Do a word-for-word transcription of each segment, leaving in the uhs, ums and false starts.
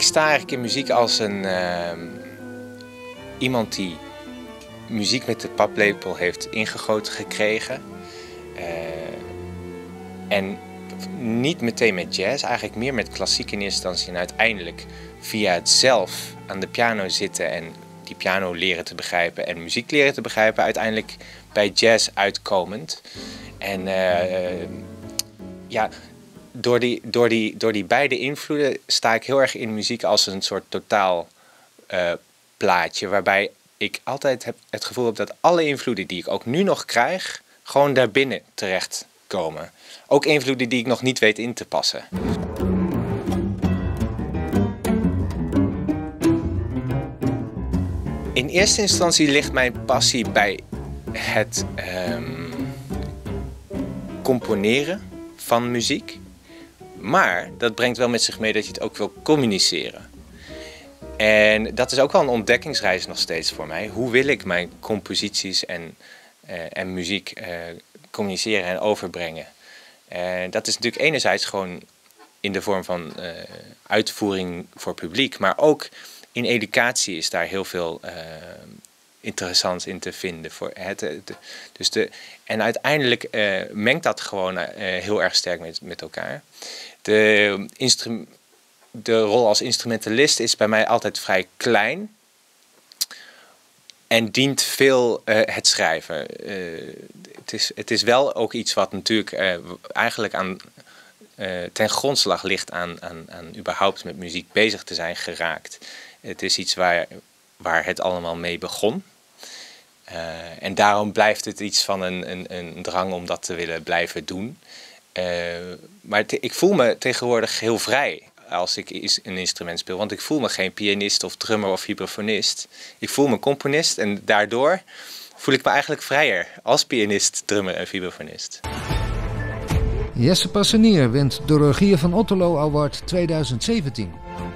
sta eigenlijk in muziek als een uh, iemand die muziek met de paplepel heeft ingegoten gekregen. Uh, en niet meteen met jazz, eigenlijk meer met klassiek in eerste instantie. En uiteindelijk via het zelf aan de piano zitten en die piano leren te begrijpen en muziek leren te begrijpen, uiteindelijk bij jazz uitkomend. En uh, ja, door die, door, die, door die beide invloeden sta ik heel erg in muziek als een soort totaal uh, plaatje, waarbij ik altijd heb het gevoel heb dat alle invloeden die ik ook nu nog krijg, gewoon daarbinnen terechtkomen. Ook invloeden die ik nog niet weet in te passen. In eerste instantie ligt mijn passie bij het um, componeren van muziek. Maar dat brengt wel met zich mee dat je het ook wil communiceren. En dat is ook wel een ontdekkingsreis nog steeds voor mij. Hoe wil ik mijn composities en, uh, en muziek uh, communiceren en overbrengen? Uh, dat is natuurlijk enerzijds gewoon in de vorm van uh, uitvoering voor publiek, maar ook in educatie is daar heel veel uh, interessants in te vinden. Voor het, de, dus de, en uiteindelijk uh, mengt dat gewoon uh, heel erg sterk met, met elkaar. De, instru de rol als instrumentalist is bij mij altijd vrij klein en dient veel uh, het schrijven. Uh, het, is, het is wel ook iets wat natuurlijk uh, eigenlijk aan, uh, ten grondslag ligt aan, aan, aan überhaupt met muziek bezig te zijn geraakt. Het is iets waar, waar het allemaal mee begon. Uh, en daarom blijft het iets van een, een, een drang om dat te willen blijven doen. Uh, maar te, ik voel me tegenwoordig heel vrij als ik een instrument speel. Want ik voel me geen pianist of drummer of vibrafonist. Ik voel me componist en daardoor voel ik me eigenlijk vrijer als pianist, drummer en vibrafonist. Jesse Passanier wint de Rogier van Otterlo Award tweeduizend zeventien.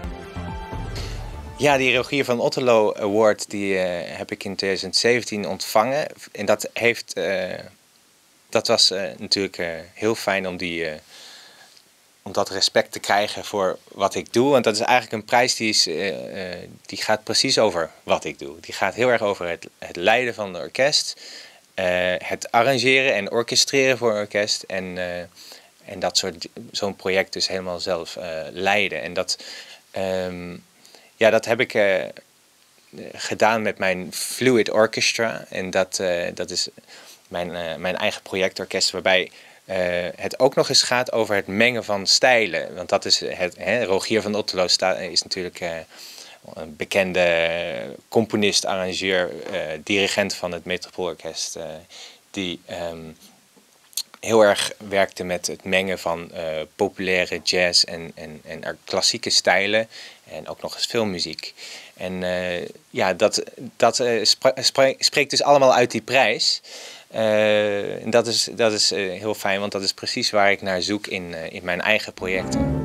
Ja, die Rogier van Otterlo Award die, uh, heb ik in tweeduizend zeventien ontvangen. En dat, heeft, uh, dat was uh, natuurlijk uh, heel fijn om, die, uh, om dat respect te krijgen voor wat ik doe. Want dat is eigenlijk een prijs die, is, uh, uh, die gaat precies over wat ik doe. Die gaat heel erg over het, het leiden van een orkest. Uh, het arrangeren en orchestreren voor een orkest. En, uh, en dat soort, zo'n project dus helemaal zelf uh, leiden. En dat... Um, Ja, dat heb ik uh, gedaan met mijn Fluid Orchestra. En dat, uh, dat is mijn, uh, mijn eigen projectorkest, waarbij uh, het ook nog eens gaat over het mengen van stijlen. Want dat is het, hè, Rogier van Otterlo is natuurlijk uh, een bekende componist, arrangeur, uh, dirigent van het Metropoolorkest. Uh, die um, heel erg werkte met het mengen van uh, populaire jazz en, en, en klassieke stijlen. En ook nog eens filmmuziek. En uh, ja, dat, dat uh, spre spreekt dus allemaal uit die prijs. Uh, en dat is, dat is uh, heel fijn, want dat is precies waar ik naar zoek in, uh, in mijn eigen projecten.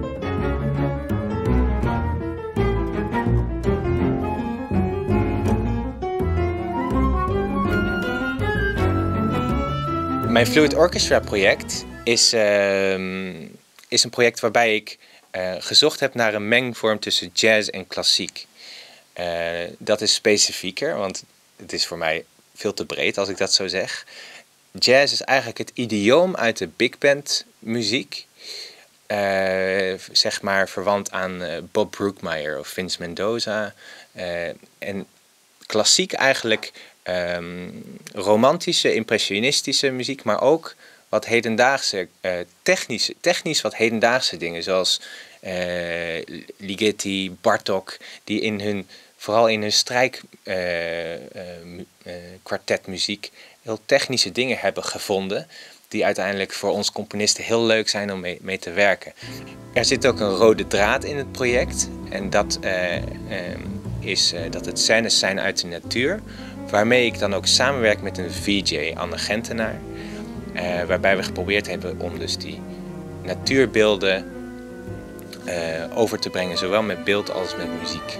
Mijn Fluid Orchestra project is, uh, is een project waarbij ik Uh, gezocht heb naar een mengvorm tussen jazz en klassiek. Uh, dat is specifieker, want het is voor mij veel te breed als ik dat zo zeg. Jazz is eigenlijk het idioom uit de big band muziek. Uh, zeg maar verwant aan uh, Bob Brookmeyer of Vince Mendoza. Uh, en klassiek eigenlijk um, romantische, impressionistische muziek, maar ook wat hedendaagse, uh, technisch, technisch wat hedendaagse dingen, zoals uh, Ligeti, Bartók, die in hun, vooral in hun strijk uh, uh, uh, kwartetmuziek heel technische dingen hebben gevonden, die uiteindelijk voor ons componisten heel leuk zijn om mee, mee te werken. Er zit ook een rode draad in het project en dat uh, uh, is uh, dat het scènes zijn uit de natuur, waarmee ik dan ook samenwerk met een V J, Anne Gentenaar. Uh, waarbij we geprobeerd hebben om dus die natuurbeelden uh, over te brengen, zowel met beeld als met muziek.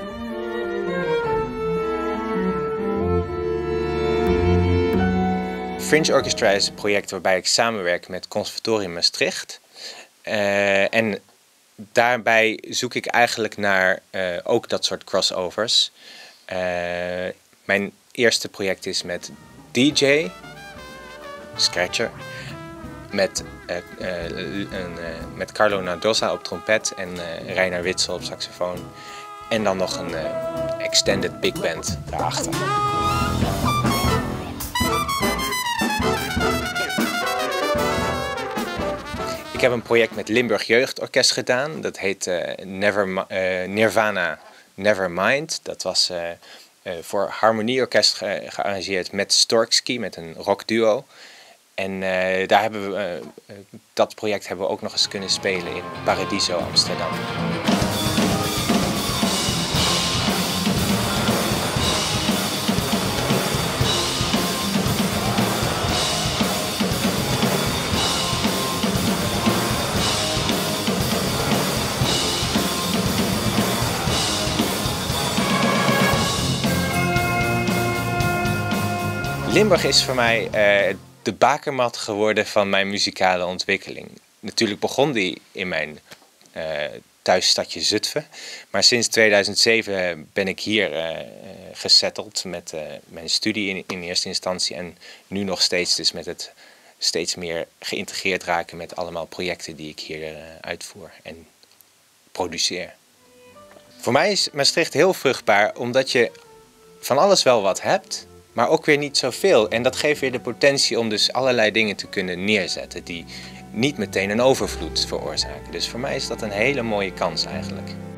Fringe Orchestra is een project waarbij ik samenwerk met Conservatorium Maastricht. Uh, en daarbij zoek ik eigenlijk naar uh, ook dat soort crossovers. Uh, mijn eerste project is met D J, Scratcher, met, uh, uh, uh, uh, met Carlo Nardoza op trompet en uh, Reiner Witsel op saxofoon. En dan nog een uh, extended big band daarachter. Ik heb een project met Limburg Jeugdorkest gedaan. Dat heet uh, Never, uh, Nirvana Nevermind. Dat was uh, uh, voor harmonieorkest ge gearrangeerd met Storksky, met een rockduo. En uh, daar hebben we, uh, dat project hebben we ook nog eens kunnen spelen in Paradiso Amsterdam. Limburg is voor mij uh, de bakermat geworden van mijn muzikale ontwikkeling. Natuurlijk begon die in mijn uh, thuisstadje Zutphen. Maar sinds tweeduizend zeven ben ik hier uh, gesetteld met uh, mijn studie in, in eerste instantie. En nu nog steeds dus met het steeds meer geïntegreerd raken met allemaal projecten die ik hier uh, uitvoer en produceer. Voor mij is Maastricht heel vruchtbaar omdat je van alles wel wat hebt, maar ook weer niet zoveel. En dat geeft weer de potentie om dus allerlei dingen te kunnen neerzetten die niet meteen een overvloed veroorzaken. Dus voor mij is dat een hele mooie kans eigenlijk.